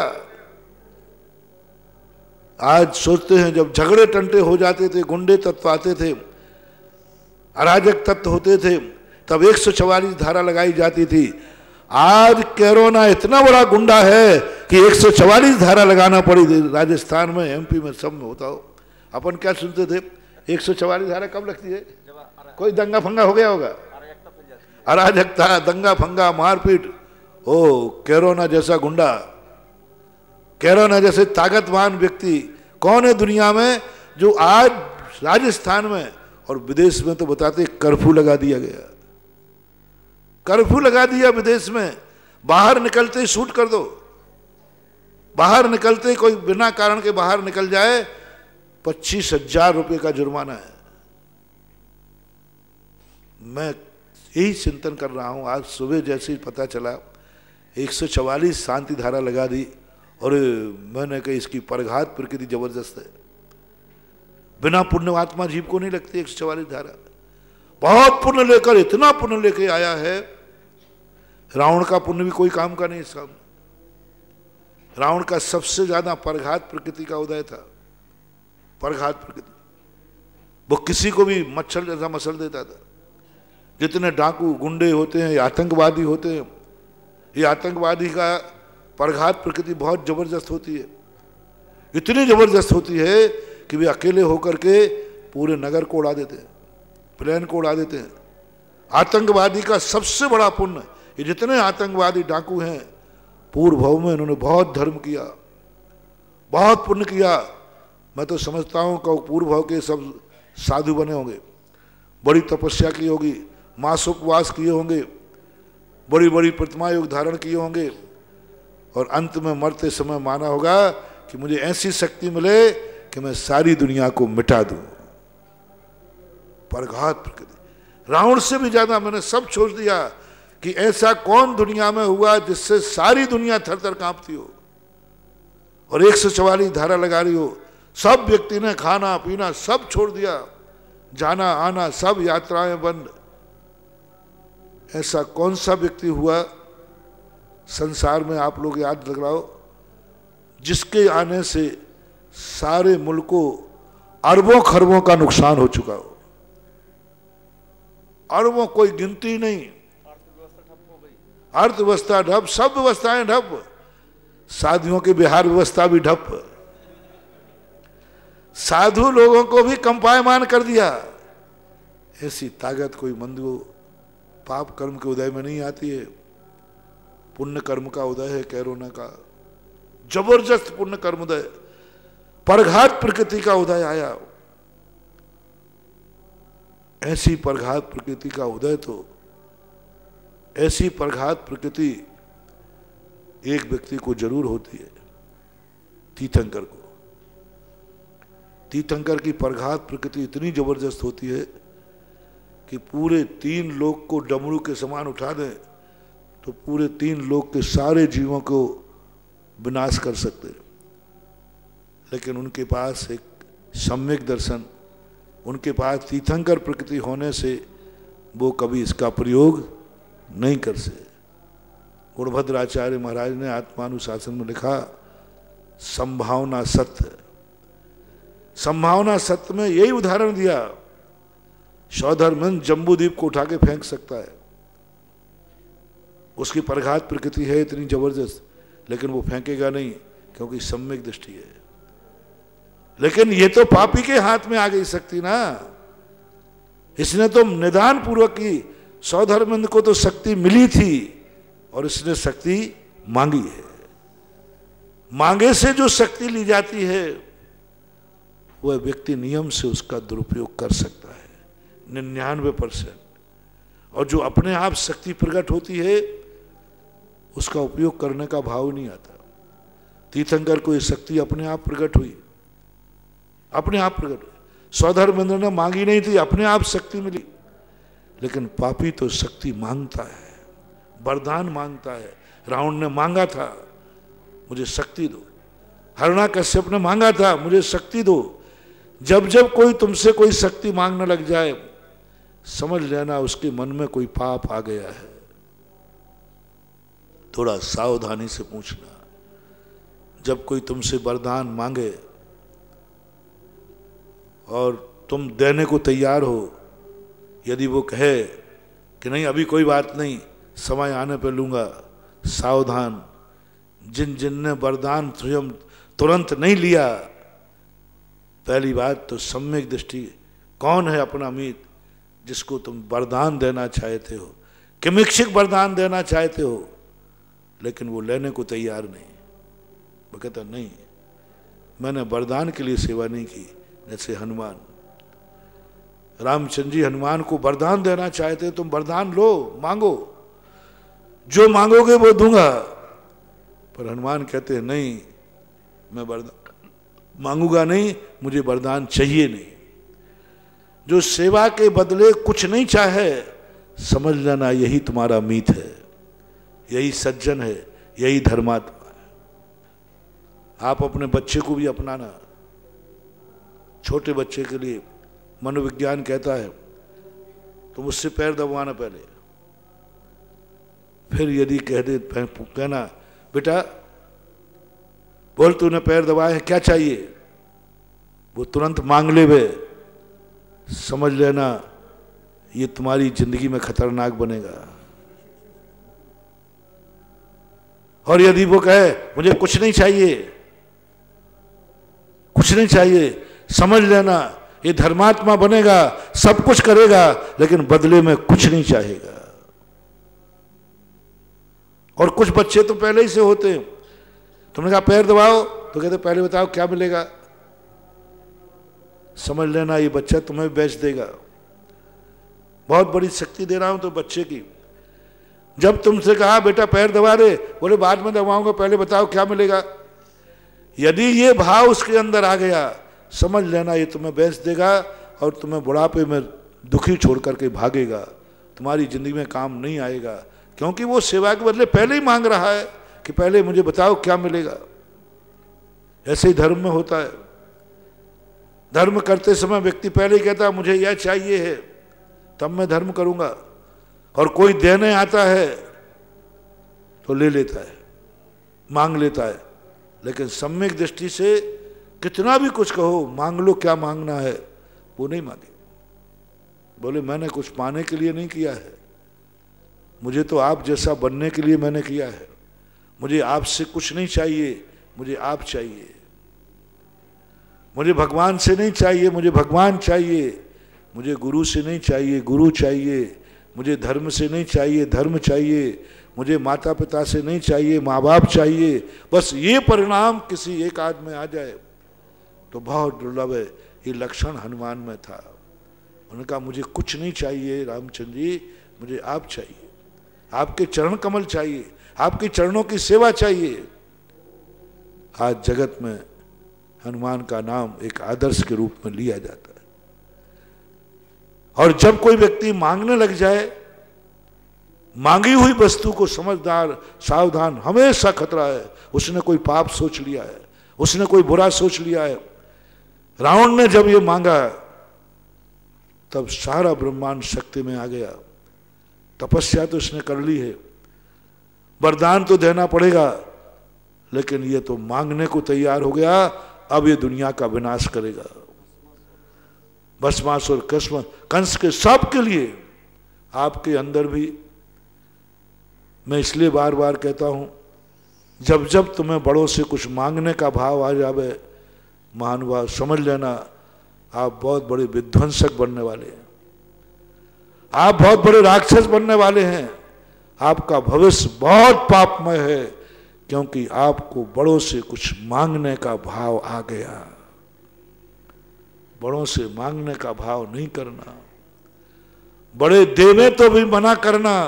S1: आज सोचते हैं जब झगड़े टंटे हो जाते थे, गुंडे तत्व आते थे, अराजक तत्व होते थे, तब एक सौ चवालीस धारा लगाई जाती थी। आज कोरोना इतना बड़ा गुंडा है कि एक सौ चवालीस धारा लगाना पड़ी। राजस्थान में, एमपी में, सब में होता हो। अपन क्या सुनते थे, एक सौ चवालीस धारा कब लगती है, कोई दंगा फंगा हो गया होगा, अराजकता, दंगा फंगा, मारपीट। ओ कोरोना जैसा गुंडा, कोरोना जैसे ताकतवान व्यक्ति कौन है दुनिया में जो आज राजस्थान में और विदेश में तो बताते कर्फ्यू लगा दिया गया, कर्फ्यू लगा दिया विदेश में, बाहर निकलते ही शूट कर दो, बाहर निकलते कोई बिना कारण के बाहर निकल जाए पच्चीस हजार रुपये का जुर्माना है। मैं यही चिंतन कर रहा हूं, आज सुबह जैसे ही पता चला एक सौ चवालीस शांति धारा लगा दी और मैंने कहा इसकी परघात प्रकृति जबरदस्त है, बिना पुण्यवात्मा जीव को नहीं लगती एक सौ चवालीस धारा। बहुत पुण्य लेकर, इतना पुण्य लेके आया है, रावण का पुण्य भी कोई काम का नहीं इसका। रावण का सबसे ज्यादा परघात प्रकृति का उदय था, परघात प्रकृति। वो किसी को भी मच्छर जैसा मसल देता था। जितने डाकू गुंडे होते हैं, आतंकवादी होते हैं, ये आतंकवादी का परघात प्रकृति बहुत जबरदस्त होती है, इतनी जबरदस्त होती है कि वे अकेले होकर के पूरे नगर को उड़ा देते हैं, प्लेन को उड़ा देते हैं। आतंकवादी का सबसे बड़ा पुण्य, ये जितने आतंकवादी डाकू हैं पूर्व भाव में इन्होंने बहुत धर्म किया, बहुत पुण्य किया। मैं तो समझता हूँ कि पूर्व भाव के सब साधु बने होंगे, बड़ी तपस्या की होगी, मास उपवास किए होंगे, बड़ी बड़ी प्रतिमा योग धारण किए होंगे और अंत में मरते समय माना होगा कि मुझे ऐसी शक्ति मिले कि मैं सारी दुनिया को मिटा दूं। परघात प्रकृति, रावण से भी ज्यादा मैंने सब छोड़ दिया कि ऐसा कौन दुनिया में हुआ जिससे सारी दुनिया थर थर कांपती हो और एक सौ चवालीस धारा लगा रही हो। सब व्यक्ति ने खाना पीना सब छोड़ दिया, जाना आना सब यात्राएं बंद। ऐसा कौन सा व्यक्ति हुआ संसार में, आप लोग याद लगाओ, जिसके आने से सारे मुल्कों अरबों खरबों का नुकसान हो चुका हो, अरबों कोई गिनती नहीं, अर्थव्यवस्था ठप, सब व्यवस्थाएं ठप, साधुओं की बिहार व्यवस्था भी ठप, साधु लोगों को भी कंपायमान कर दिया। ऐसी ताकत कोई मंदो पाप कर्म के उदय में नहीं आती है, पुण्य कर्म का उदय है कोरोना का, जबरदस्त पुण्य कर्म उदय, परघात प्रकृति का उदय आया। ऐसी परघात प्रकृति का उदय, तो ऐसी परघात प्रकृति एक व्यक्ति को जरूर होती है, तीर्थंकर को। तीर्थंकर की परघात प्रकृति इतनी जबरदस्त होती है कि पूरे तीन लोक को डमरू के समान उठा दें तो पूरे तीन लोक के सारे जीवों को विनाश कर सकते। लेकिन उनके पास एक सम्यक दर्शन, उनके पास तीर्थंकर प्रकृति होने से वो कभी इसका प्रयोग नहीं कर सके। गुणभद्राचार्य महाराज ने आत्मानुशासन में लिखा, संभावना सत्य। संभावना सत्य में यही उदाहरण दिया, सौधर्मन जम्बूद्वीप को उठा के फेंक सकता है, उसकी परघात प्रकृति है इतनी जबरदस्त, लेकिन वो फेंकेगा नहीं क्योंकि सम्यक दृष्टि है। लेकिन ये तो पापी के हाथ में आ गई शक्ति ना, इसने तो निदान पूर्वक की, सौधर्मन को तो शक्ति मिली थी और इसने शक्ति मांगी है। मांगे से जो शक्ति ली जाती है वह व्यक्ति नियम से उसका दुरुपयोग कर सकता है निन्यानवे परसेंट, और जो अपने आप शक्ति प्रकट होती है उसका उपयोग करने का भाव नहीं आता। तीर्थंकर को ये शक्ति अपने आप प्रकट हुई, अपने आप प्रकट हुई। सौधर्मेंद्र ने मांगी नहीं थी, अपने आप शक्ति मिली। लेकिन पापी तो शक्ति मांगता है, वरदान मांगता है। रावण ने मांगा था मुझे शक्ति दो, हिरण्याकश्यप ने मांगा था मुझे शक्ति दो। जब जब कोई तुमसे कोई शक्ति मांगने लग जाए समझ लेना उसके मन में कोई पाप आ गया है। थोड़ा सावधानी से पूछना। जब कोई तुमसे वरदान मांगे और तुम देने को तैयार हो, यदि वो कहे कि नहीं अभी कोई बात नहीं, समय आने पर लूंगा, सावधान। जिन जिन ने वरदान स्वयं तुरंत नहीं लिया, पहली बात तो सम्यक दृष्टि, कौन है अपना मीत जिसको तुम वरदान देना चाहते हो, किमिक्षिक वरदान देना चाहते हो, लेकिन वो लेने को तैयार नहीं। वो कहता नहीं, मैंने वरदान के लिए सेवा नहीं की। जैसे हनुमान, रामचंद्र जी हनुमान को वरदान देना चाहते, तुम वरदान लो, मांगो, जो मांगोगे वो दूंगा। पर हनुमान कहते हैं नहीं, मैं वरदान मांगूंगा नहीं, मुझे वरदान चाहिए नहीं। जो सेवा के बदले कुछ नहीं चाहे, समझ लेना यही तुम्हारा मीत है, यही सज्जन है, यही धर्मात्मा है। आप अपने बच्चे को भी अपनाना। छोटे बच्चे के लिए मनोविज्ञान कहता है तुम उससे पैर दबाना पहले, फिर यदि कह दे कहना बेटा बोल तूने पैर दबाए हैं क्या चाहिए, वो तुरंत मांग ले वे, समझ लेना ये तुम्हारी जिंदगी में खतरनाक बनेगा। और यदि वो कहे मुझे कुछ नहीं चाहिए, कुछ नहीं चाहिए, समझ लेना ये धर्मात्मा बनेगा, सब कुछ करेगा, लेकिन बदले में कुछ नहीं चाहेगा। और कुछ बच्चे तो पहले ही से होते हैं, तुमने कहा पैर दबाओ तो कहते पहले बताओ क्या मिलेगा। समझ लेना ये बच्चा तुम्हें बेच देगा। बहुत बड़ी शक्ति दे रहा हूं तो बच्चे की। जब तुमसे कहा बेटा पैर दबा दे, बोले बाद में दबाऊंगा, पहले बताओ क्या मिलेगा। यदि ये भाव उसके अंदर आ गया, समझ लेना ये तुम्हें बेच देगा और तुम्हें बुढ़ापे में दुखी छोड़ करके भागेगा, तुम्हारी जिंदगी में काम नहीं आएगा। क्योंकि वो सेवा के बदले पहले ही मांग रहा है कि पहले मुझे बताओ क्या मिलेगा। ऐसे ही धर्म में होता है। धर्म करते समय व्यक्ति पहले ही कहता है मुझे यह चाहिए है, तब मैं धर्म करूंगा। और कोई देने आता है तो ले लेता है, मांग लेता है। लेकिन सम्यक दृष्टि से कितना भी कुछ कहो, मांग लो क्या मांगना है, वो नहीं मांगे। बोले मैंने कुछ पाने के लिए नहीं किया है, मुझे तो आप जैसा बनने के लिए मैंने किया है। मुझे आपसे कुछ नहीं चाहिए, मुझे आप चाहिए। मुझे भगवान से नहीं चाहिए, मुझे भगवान चाहिए। मुझे गुरु से नहीं चाहिए, गुरु चाहिए। मुझे धर्म से नहीं चाहिए, धर्म चाहिए। मुझे माता पिता से नहीं चाहिए, माँ बाप चाहिए। बस ये परिणाम किसी एक आदमी में आ जाए तो बहुत दुर्लभ है। ये लक्षण हनुमान में था। उन्होंने कहा मुझे कुछ नहीं चाहिए रामचंद्र जी, मुझे आप चाहिए, आपके चरण कमल चाहिए, आपके चरणों की सेवा चाहिए। आज जगत में हनुमान का नाम एक आदर्श के रूप में लिया जाता है। और जब कोई व्यक्ति मांगने लग जाए, मांगी हुई वस्तु को समझदार सावधान हमेशा खतरा है। उसने कोई पाप सोच लिया है, उसने कोई बुरा सोच लिया है। रावण ने जब ये मांगा तब सारा ब्रह्मांड शक्ति में आ गया। तपस्या तो इसने कर ली है, वरदान तो देना पड़ेगा, लेकिन ये तो मांगने को तैयार हो गया, अब ये दुनिया का विनाश करेगा। भस्मासुर कंस कंस के सब के लिए, आपके अंदर भी। मैं इसलिए बार बार कहता हूं, जब जब तुम्हें बड़ों से कुछ मांगने का भाव आ जावे, महानुभाव समझ लेना आप बहुत बड़े विध्वंसक बनने वाले हैं, आप बहुत बड़े राक्षस बनने वाले हैं, आपका भविष्य बहुत पापमय है, क्योंकि आपको बड़ों से कुछ मांगने का भाव आ गया। बड़ों से मांगने का भाव नहीं करना, बड़े देवे तो भी मना करना,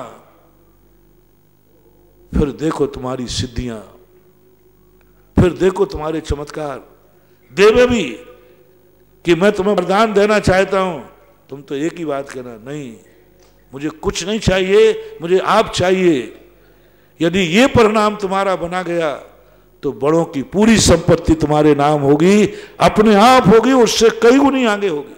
S1: फिर देखो तुम्हारी सिद्धियां, फिर देखो तुम्हारे चमत्कार। देवे भी कि मैं तुम्हें वरदान देना चाहता हूं, तुम तो एक ही बात कहना, नहीं मुझे कुछ नहीं चाहिए, मुझे आप चाहिए। यदि ये परिणाम तुम्हारा बना गया तो बड़ों की पूरी संपत्ति तुम्हारे नाम होगी, अपने आप होगी, उससे कई गुनी आगे होगी।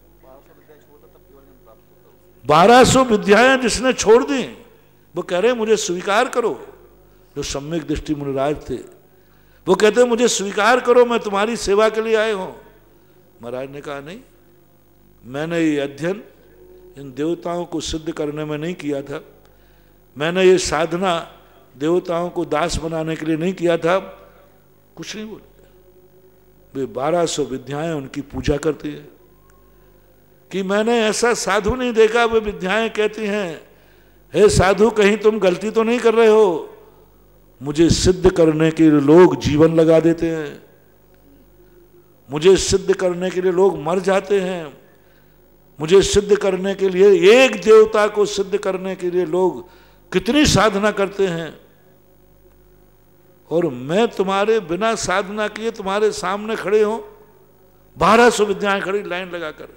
S1: बारह सौ विद्याएं जिसने छोड़ दी, वो कह रहे मुझे स्वीकार करो। जो सम्यक दृष्टि मुनिराज थे वो कहते मुझे स्वीकार करो, मैं तुम्हारी सेवा के लिए आए हूं। महाराज ने कहा नहीं, मैंने ये अध्ययन इन देवताओं को सिद्ध करने में नहीं किया था, मैंने ये साधना देवताओं को दास बनाने के लिए नहीं किया था। कुछ नहीं बोले। वे बारह सौ विद्याएं उनकी पूजा करती है कि मैंने ऐसा साधु नहीं देखा। वे विद्याएं कहती हैं, हे साधु कहीं तुम गलती तो नहीं कर रहे हो। मुझे सिद्ध करने के लिए लोग जीवन लगा देते हैं, मुझे सिद्ध करने के लिए लोग मर जाते हैं, मुझे सिद्ध करने के लिए, एक देवता को सिद्ध करने के लिए लोग कितनी साधना करते हैं, और मैं तुम्हारे बिना साधना किए तुम्हारे सामने खड़े हूं। बारह सौ विद्याएं खड़ी लाइन लगाकर,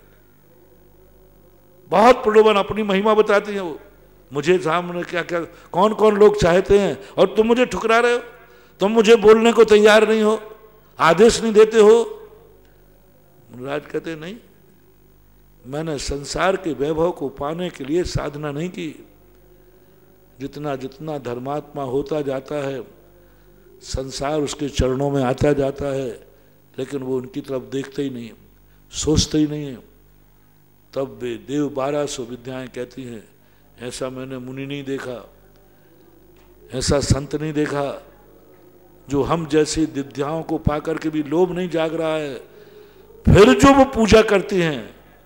S1: बहुत प्रलोभन, अपनी महिमा बताती हैं वो। मुझे सामने क्या क्या कौन कौन लोग चाहते हैं, और तुम मुझे ठुकरा रहे हो, तुम मुझे बोलने को तैयार नहीं हो, आदेश नहीं देते हो। मुनिराज कहते नहीं, मैंने संसार के वैभव को पाने के लिए साधना नहीं की। जितना जितना धर्मात्मा होता जाता है, संसार उसके चरणों में आता जाता है, लेकिन वो उनकी तरफ देखते ही नहीं, सोचते ही नहीं है। तब वे देव बारह सौ विद्याएं कहती हैं, ऐसा मैंने मुनि नहीं देखा, ऐसा संत नहीं देखा, जो हम जैसी विद्याओं को पाकर के भी लोभ नहीं जाग रहा है। फिर जो वो पूजा करती हैं,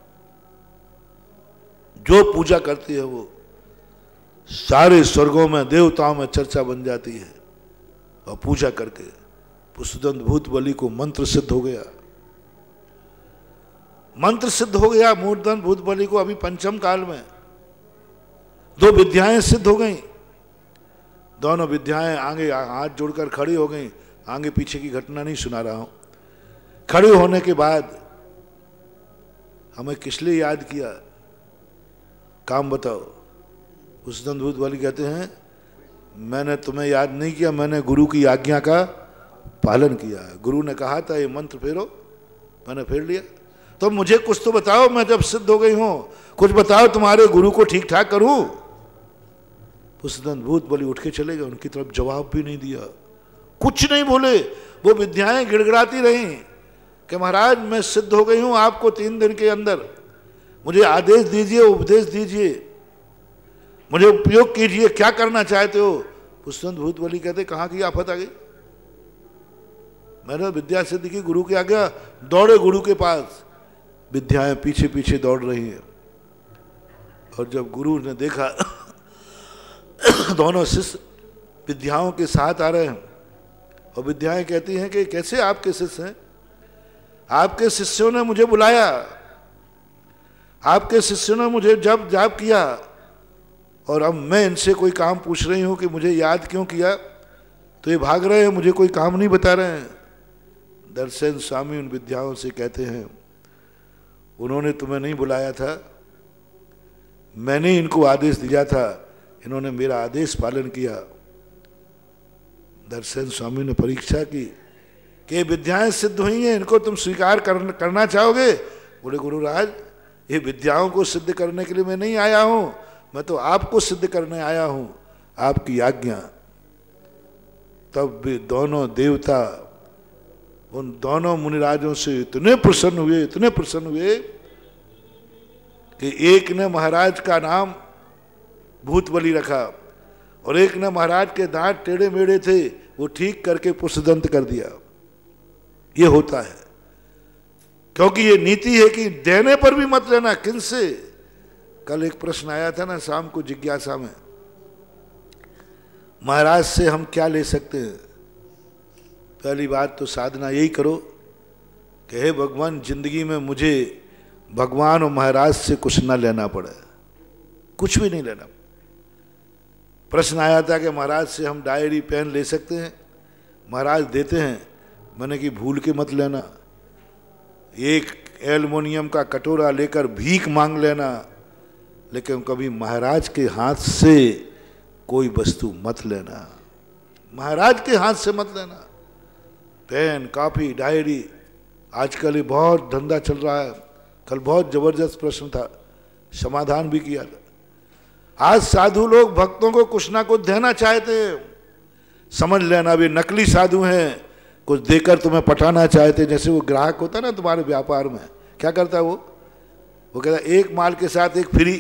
S1: जो पूजा करती है, वो सारे स्वर्गों में देवताओं में चर्चा बन जाती है। और पूजा करके पुष्पदंत भूत बलि को मंत्र सिद्ध हो गया, मंत्र सिद्ध हो गया मूर्धन भूत बलि को। अभी पंचम काल में दो विद्याएं सिद्ध हो गई, दोनों विद्याएं आगे हाथ जोड़कर खड़ी हो गई। आगे पीछे की घटना नहीं सुना रहा हूं। खड़े होने के बाद हमें किस लिए याद किया, काम बताओ। उस दिन भूत बलि कहते हैं, मैंने तुम्हें याद नहीं किया, मैंने गुरु की आज्ञा का पालन किया। गुरु ने कहा था ये मंत्र फेरो, मैंने फेर लिया। तो मुझे कुछ तो बताओ, मैं जब सिद्ध हो गई हूं, कुछ बताओ, तुम्हारे गुरु को ठीक ठाक करूं। उस दिन भूत बलि उठ के चले गए, उनकी तरफ जवाब भी नहीं दिया, कुछ नहीं बोले। वो विद्याएं गिड़गिड़ाती रहीं कि महाराज मैं सिद्ध हो गई हूं, आपको तीन दिन के अंदर मुझे आदेश दीजिए, उपदेश दीजिए, मुझे उपयोग कीजिए, क्या करना चाहते हो। पुष्पदंत भूत बलि कहते कहां की आफत आ गई, मैंने विद्या सिद्ध की, गुरु की आज्ञा। दौड़े गुरु के पास, विद्याएं पीछे पीछे दौड़ रही हैं। और जब गुरु ने देखा दोनों शिष्य विद्याओं के साथ आ रहे हैं, और विद्याएं कहती हैं कि कैसे आपके शिष्य हैं, आपके शिष्यों ने मुझे बुलाया, आपके शिष्यों ने मुझे जब जाप किया, और अब मैं इनसे कोई काम पूछ रही हूं कि मुझे याद क्यों किया, तो ये भाग रहे हैं, मुझे कोई काम नहीं बता रहे हैं। दर्शन स्वामी उन विद्याओं से कहते हैं, उन्होंने तुम्हें नहीं बुलाया था, मैंने इनको आदेश दिया था, इन्होंने मेरा आदेश पालन किया। दर्शन स्वामी ने परीक्षा की कि विद्याएं सिद्ध हुई हैं, इनको तुम स्वीकार कर, करना चाहोगे। बोले गुरुराज, ये विद्याओं को सिद्ध करने के लिए मैं नहीं आया हूं, मैं तो आपको सिद्ध करने आया हूं, आपकी आज्ञा। तब भी दोनों देवता उन दोनों मुनिराजों से इतने प्रसन्न हुए, इतने प्रसन्न हुए कि एक ने महाराज का नाम भूतबली रखा और एक ने महाराज के दांत टेढ़े मेढ़े थे वो ठीक करके पुष्पदंत कर दिया। ये होता है, क्योंकि ये नीति है कि देने पर भी मत लेना। किनसे? कल एक प्रश्न आया था ना शाम को जिज्ञासा में, महाराज से हम क्या ले सकते हैं? पहली बात तो साधना यही करो कि हे भगवान, जिंदगी में मुझे भगवान और महाराज से कुछ ना लेना पड़े, कुछ भी नहीं लेना। प्रश्न आया था कि महाराज से हम डायरी पेन ले सकते हैं? महाराज देते हैं, मैंने कि भूल के मत लेना। एक एल्युमिनियम का कटोरा लेकर भीख मांग लेना, लेकिन कभी महाराज के हाथ से कोई वस्तु मत लेना, महाराज के हाथ से मत लेना। पेन, कॉपी, डायरी, आजकल ये बहुत धंधा चल रहा है। कल बहुत जबरदस्त प्रश्न था, समाधान भी किया था। आज साधु लोग भक्तों को कुछ ना कुछ देना चाहते हैं, समझ लेना वे नकली साधु हैं, कुछ देकर तुम्हें पटाना चाहते। जैसे वो ग्राहक होता है ना तुम्हारे व्यापार में, क्या करता है वो वो कहता है एक माल के साथ एक फ्री।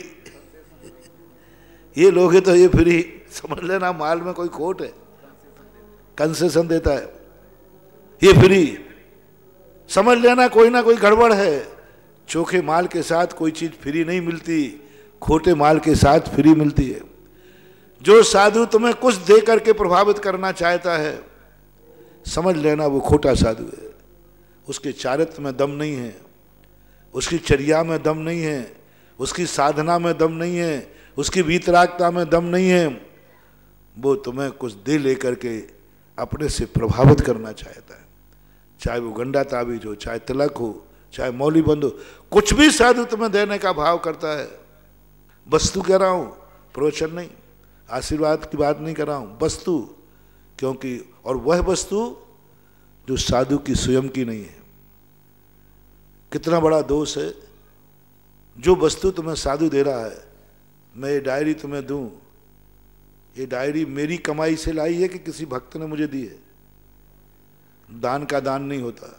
S1: ये लोग तो ये फ्री, समझ लेना माल में कोई खोट है, कंसेशन देता है, ये फ्री, समझ लेना कोई ना कोई गड़बड़ है। चोखे माल के साथ कोई चीज फ्री नहीं मिलती, खोटे माल के साथ फ्री मिलती है। जो साधु तुम्हें कुछ दे करके प्रभावित करना चाहता है, समझ लेना वो खोटा साधु है। उसके चारित्र में दम नहीं है, उसकी चर्या में दम नहीं है, उसकी साधना में दम नहीं है, उसकी वीतरागता में दम नहीं है। वो तुम्हें कुछ दे लेकर के अपने से प्रभावित करना चाहता है, चाहे वो गंडा ताबीज हो, चाहे तिलक हो, चाहे मौली बंद हो, कुछ भी साधु तुम्हें देने का भाव करता है। वस्तु कह रहा हूं, प्रवचन नहीं, आशीर्वाद की बात नहीं कर रहा हूं, वस्तु। क्योंकि और वह वस्तु जो साधु की स्वयं की नहीं है। कितना बड़ा दोष है, जो वस्तु तुम्हें साधु दे रहा है, मैं ये डायरी तुम्हें दूं, ये डायरी मेरी कमाई से लाई है कि किसी भक्त ने मुझे दी है? दान का दान नहीं होता।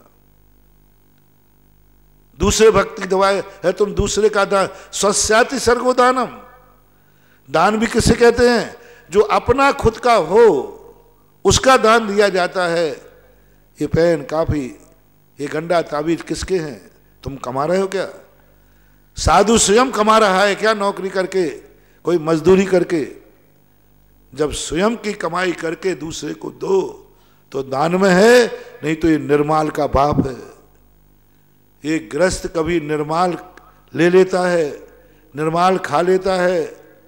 S1: दूसरे भक्त की दवाई है, तुम दूसरे का दान, स्वस्याति सर्गो दानम। दान भी किसे कहते हैं? जो अपना खुद का हो उसका दान दिया जाता है। ये पेन, काफी, ये गंडा ताबीज किसके हैं? तुम कमा रहे हो क्या? साधु स्वयं कमा रहा है क्या नौकरी करके, कोई मजदूरी करके? जब स्वयं की कमाई करके दूसरे को दो तो दान में है, नहीं तो ये निर्माल का पाप है। ये ग्रस्त कभी निर्माल ले लेता है, निर्माल खा लेता है,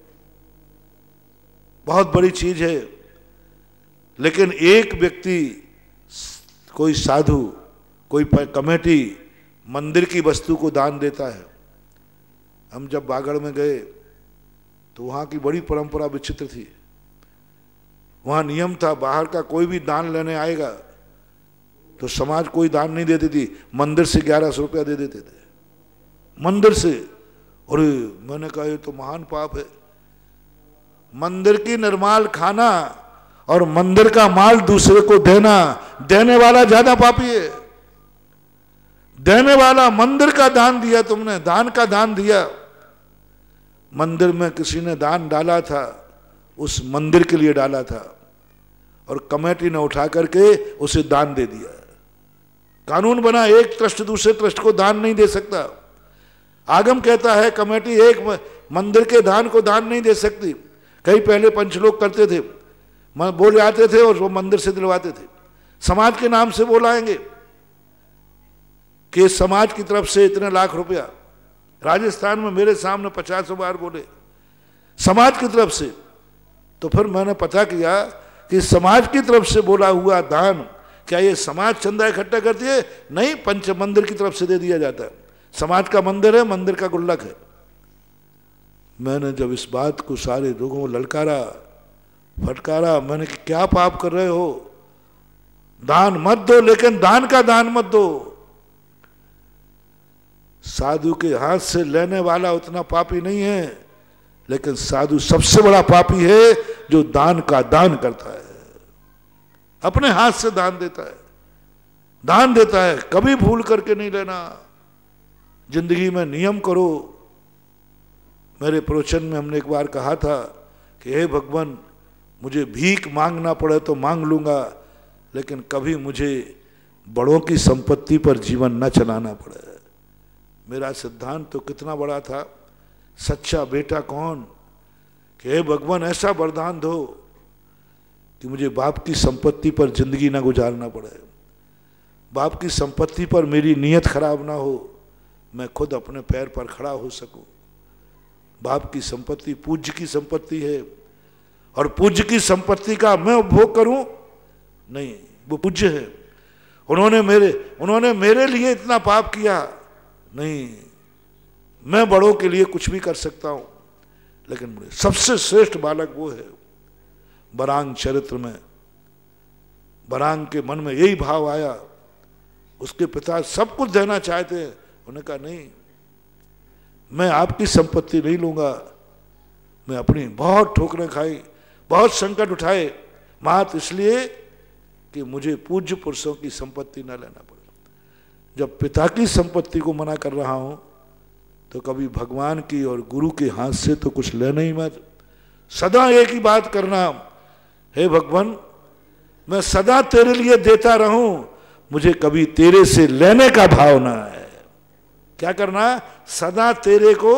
S1: बहुत बड़ी चीज है। लेकिन एक व्यक्ति, कोई साधु, कोई कमेटी मंदिर की वस्तु को दान देता है। हम जब बागड़ में गए तो वहाँ की बड़ी परंपरा विचित्र थी। वहाँ नियम था, बाहर का कोई भी दान लेने आएगा तो समाज कोई दान नहीं देती थी, मंदिर से ग्यारह सौ रुपया दे देते थे, मंदिर से। और मैंने कहा ये तो महान पाप है। मंदिर की निर्माल खाना और मंदिर का माल दूसरे को देना, देने वाला ज्यादा पापी है। देने वाला, मंदिर का दान दिया तुमने, दान का दान दिया, मंदिर में किसी ने दान डाला था, उस मंदिर के लिए डाला था और कमेटी ने उठा करके उसे दान दे दिया। कानून बना, एक ट्रस्ट दूसरे ट्रस्ट को दान नहीं दे सकता। आगम कहता है कमेटी एक मंदिर के दान को दान नहीं दे सकती। कई पहले पंच लोग करते थे, बोले आते थे और वो मंदिर से दिलवाते थे, समाज के नाम से बोलाएंगे कि समाज की तरफ से इतने लाख रुपया। राजस्थान में मेरे सामने पचास बार बोले समाज की तरफ से। तो फिर मैंने पता किया कि समाज की तरफ से बोला हुआ दान, क्या ये समाज चंदा इकट्ठा करती है? नहीं, पंच मंदिर की तरफ से दे दिया जाता है। समाज का मंदिर है, मंदिर का गुल्लक है। मैंने जब इस बात को सारे लोगों को ललकारा, फटकारा, मैंने कि क्या पाप कर रहे हो? दान मत दो, लेकिन दान का दान मत दो। साधु के हाथ से लेने वाला उतना पापी नहीं है, लेकिन साधु सबसे बड़ा पापी है जो दान का दान करता है, अपने हाथ से दान देता है, दान देता है, कभी भूल करके नहीं लेना। जिंदगी में नियम करो। मेरे प्रवचन में हमने एक बार कहा था कि हे भगवान, मुझे भीख मांगना पड़े तो मांग लूंगा, लेकिन कभी मुझे बड़ों की संपत्ति पर जीवन न चलाना पड़े। मेरा सिद्धांत तो कितना बड़ा था, सच्चा बेटा कौन, कि हे भगवान ऐसा वरदान दो कि मुझे बाप की संपत्ति पर जिंदगी ना गुजारना पड़े, बाप की संपत्ति पर मेरी नीयत खराब ना हो, मैं खुद अपने पैर पर खड़ा हो सकूं। बाप की संपत्ति पूज्य की संपत्ति है, और पूज्य की संपत्ति का मैं उपभोग करूं नहीं, वो पूज्य है। उन्होंने मेरे उन्होंने मेरे लिए इतना पाप किया नहीं, मैं बड़ों के लिए कुछ भी कर सकता हूं, लेकिन मुझे सबसे श्रेष्ठ बालक वो है। बरांग चरित्र में बरांग के मन में यही भाव आया, उसके पिता सब कुछ देना चाहते हैं, उन्होंने कहा नहीं, मैं आपकी संपत्ति नहीं लूंगा। मैं अपनी बहुत ठोकरें खाई, बहुत संकट उठाए, मात्र इसलिए कि मुझे पूज्य पुरुषों की संपत्ति न लेना पड़े। जब पिता की संपत्ति को मना कर रहा हूं तो कभी भगवान की और गुरु के हाथ से तो कुछ लेना ही मत। सदा एक ही बात करना, हे भगवान, मैं सदा तेरे लिए देता रहूं, मुझे कभी तेरे से लेने का भाव ना है। क्या करना? सदा तेरे को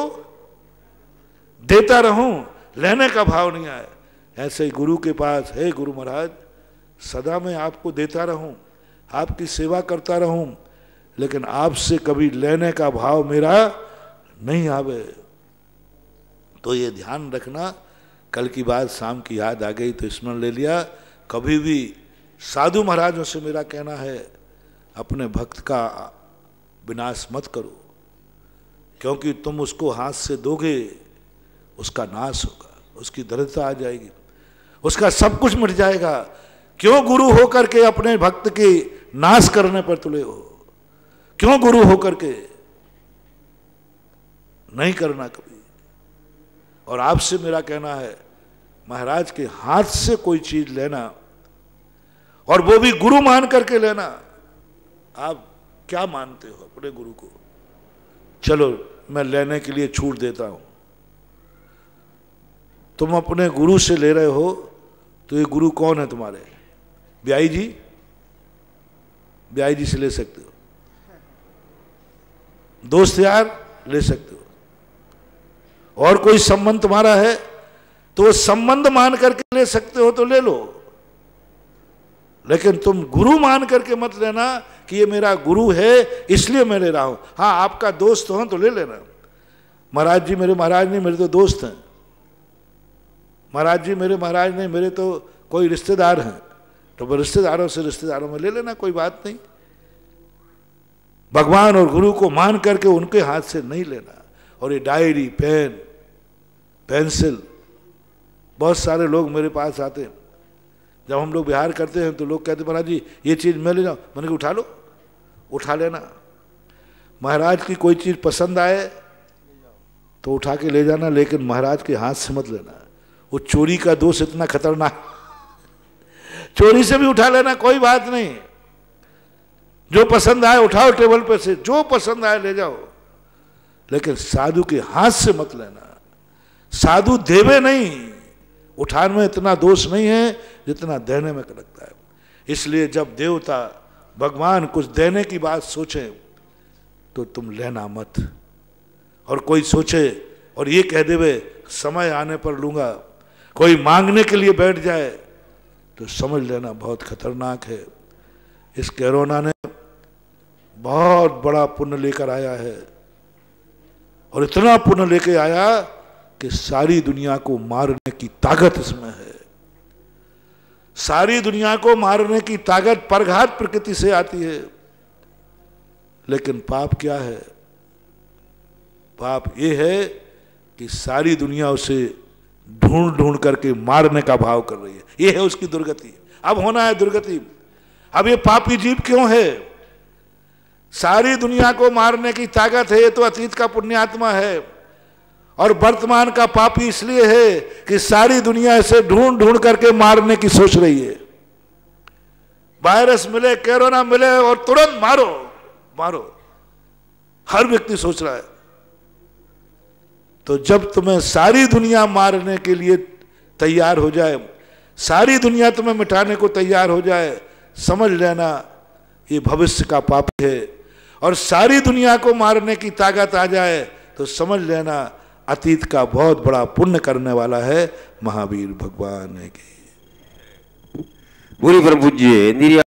S1: देता रहूं, लेने का भाव नहीं आए। ऐसे ही गुरु के पास, हे गुरु महाराज, सदा मैं आपको देता रहूं, आपकी सेवा करता रहूं, लेकिन आपसे कभी लेने का भाव मेरा नहीं आवे। तो ये ध्यान रखना। कल की बात शाम की याद आ गई तो स्मरण ले लिया। कभी भी साधु महाराजों से मेरा कहना है, अपने भक्त का विनाश मत करो, क्योंकि तुम उसको हाथ से दोगे, उसका नाश होगा, उसकी दरिद्रता आ जाएगी, उसका सब कुछ मिट जाएगा। क्यों गुरु होकर के अपने भक्त के नाश करने पर तुले हो? क्यों गुरु होकर के? नहीं करना कभी। और आपसे मेरा कहना है, महाराज के हाथ से कोई चीज लेना, और वो भी गुरु मान करके लेना। आप क्या मानते हो अपने गुरु को? चलो मैं लेने के लिए छूट देता हूं। तुम अपने गुरु से ले रहे हो तो ये गुरु कौन है तुम्हारे? ब्याई जी? ब्याई जी से ले सकते हो, दोस्त यार ले सकते हो, और कोई संबंध तुम्हारा है तो संबंध मान करके ले सकते हो तो ले लो, लेकिन तुम गुरु मान करके मत लेना कि ये मेरा गुरु है इसलिए मैं ले रहा हूं। हाँ, आपका दोस्त हो तो ले लेना। महाराज जी मेरे महाराज नहीं, मेरे तो दोस्त हैं। महाराज जी मेरे महाराज नहीं, मेरे तो कोई रिश्तेदार हैं, तो वो रिश्तेदारों से रिश्तेदारों में ले लेना, कोई बात नहीं। भगवान और गुरु को मान करके उनके हाथ से नहीं लेना। और ये डायरी, पेन, पेंसिल, बहुत सारे लोग मेरे पास आते हैं, जब हम लोग बिहार करते हैं तो लोग कहते महाराज जी ये चीज़ मैं ले जाऊँ। मैंने कहा उठा लो, उठा लेना। महाराज की कोई चीज़ पसंद आए तो उठा के ले जाना, लेकिन महाराज के हाथ से मत लेना। वो चोरी का दोष इतना खतरनाक, चोरी से भी उठा लेना, कोई बात नहीं। जो पसंद आए उठाओ टेबल पे से, जो पसंद आए ले जाओ, लेकिन साधु के हाथ से मत लेना। साधु देवे नहीं, उठाने में इतना दोष नहीं है जितना देने में लगता है। इसलिए जब देवता भगवान कुछ देने की बात सोचे तो तुम लेना मत। और कोई सोचे और ये कह देवे समय आने पर लूंगा, कोई मांगने के लिए बैठ जाए तो समझ लेना बहुत खतरनाक है। इस कोरोना ने बहुत बड़ा पुण्य लेकर आया है, और इतना पुण्य लेकर आया कि सारी दुनिया को मारने की ताकत इसमें है। सारी दुनिया को मारने की ताकत परघात प्रकृति से आती है। लेकिन पाप क्या है? पाप ये है कि सारी दुनिया उसे ढूंढ ढूंढ करके मारने का भाव कर रही है। ये है उसकी दुर्गति। अब होना है दुर्गति। अब ये पापी जीव क्यों है? सारी दुनिया को मारने की ताकत है, ये तो अतीत का पुण्यात्मा है, और वर्तमान का पापी इसलिए है कि सारी दुनिया इसे ढूंढ ढूंढ करके मारने की सोच रही है। वायरस मिले, कोरोना मिले और तुरंत मारो मारो, हर व्यक्ति सोच रहा है। तो जब तुम्हें सारी दुनिया मारने के लिए तैयार हो जाए, सारी दुनिया तुम्हें मिटाने को तैयार हो जाए, समझ लेना ये भविष्य का पाप है। और सारी दुनिया को मारने की ताकत आ जाए तो समझ लेना अतीत का बहुत बड़ा पुण्य करने वाला है महावीर भगवान की।
S3: पूरी परम पूज्य